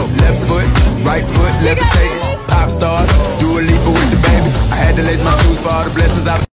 Left foot, right foot, levitating. Pop stars, do a leap with the baby. I had to lace my shoes for all the blessings I